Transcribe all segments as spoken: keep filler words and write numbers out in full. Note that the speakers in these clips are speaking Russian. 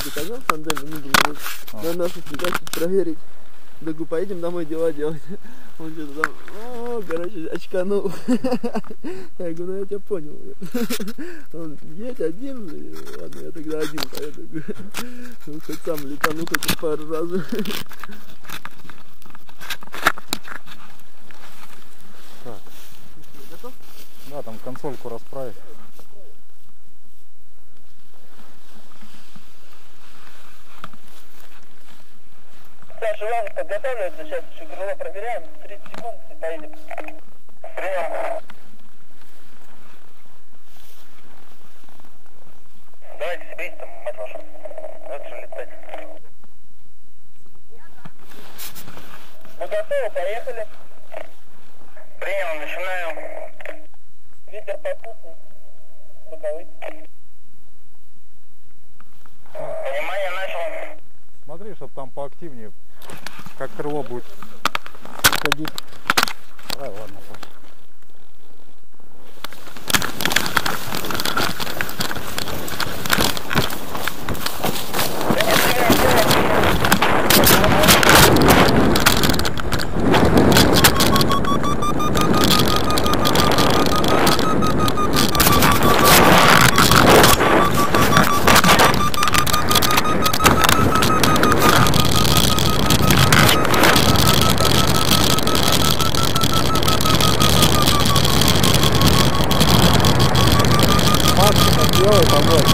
ты коня в тандеме, ну, думаю, а. надо нашу фигачить, проверить. Да, поедем домой дела делать. Он что-то там, о, короче, очканул. Я говорю, ну я тебя понял. Он, едь один, ладно, я тогда один поеду. Ну, хоть сам летану, хоть пару раз. Так. Готов? Да, там консольку расправить. Саша, ладно, подготавливается, сейчас еще крыло проверяем, тридцать секунд и поедем. Прием. Давайте себе там, мать вашу. Лучше летать. Мы готовы, поехали. Прием, начинаем. Ветер попутный. Боковый. Внимание, начал. Смотри, чтобы там поактивнее, как крыло будет ходить. Давай, ладно, просто. Делай, помочь.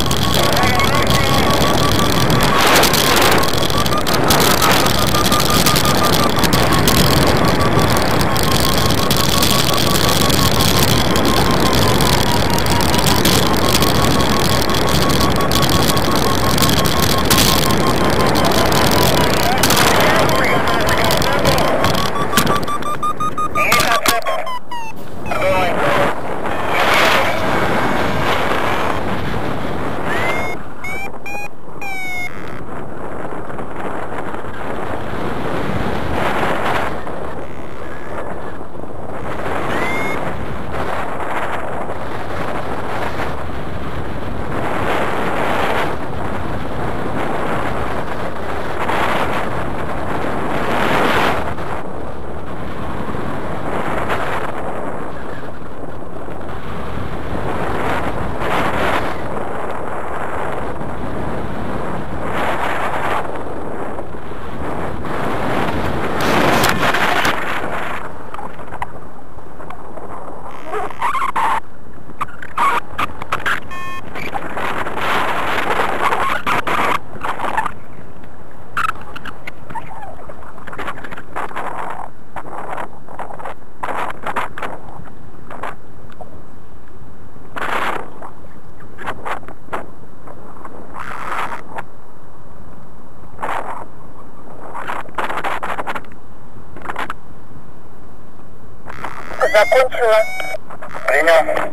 Закончила. Принял.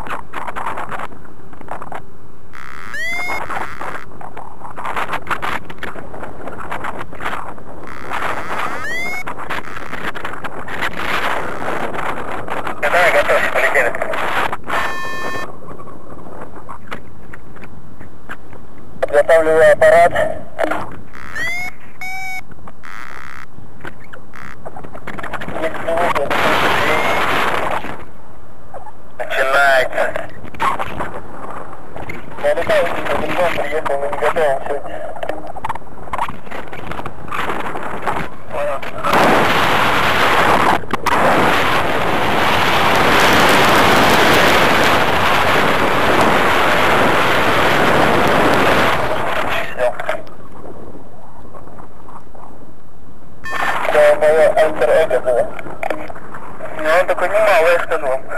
Давай, готовься, полетели. Подготавливаю аппарат. Начинается. Я летаю, что по-другому приехал, но не готовим сегодня. Это мое альтер-эго было. Но он такой немало, я скажу вам.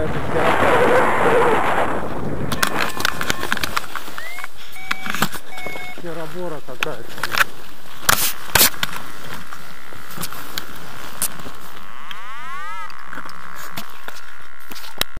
какая-то херобора какая-то.